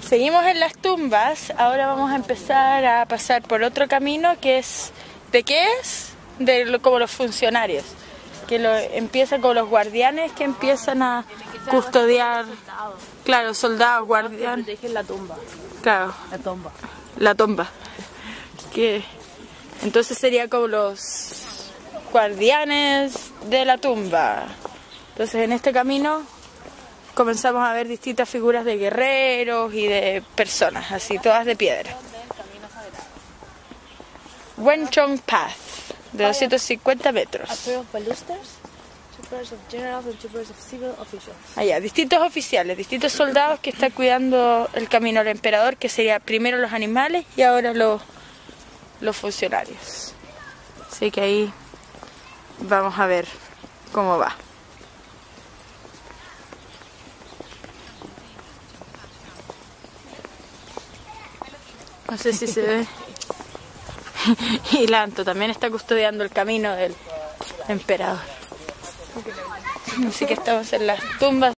Seguimos en las tumbas, ahora vamos a empezar a pasar por otro camino que es... ¿De qué es? Como los funcionarios, que empieza con los guardianes que empiezan a custodiar, claro, soldados, guardianes. Protegen la tumba. Claro. La tumba. Que entonces sería como los guardianes de la tumba. Entonces en este camino comenzamos a ver distintas figuras de guerreros y de personas, así todas de piedra. Wenchong Path, de 250 metros. Allá, distintos oficiales, distintos soldados que están cuidando el camino al emperador, que sería primero los animales y ahora los funcionarios. Así que ahí vamos a ver cómo va. No sé si se ve. Y Lanto también está custodiando el camino del emperador. Así que estamos en las tumbas.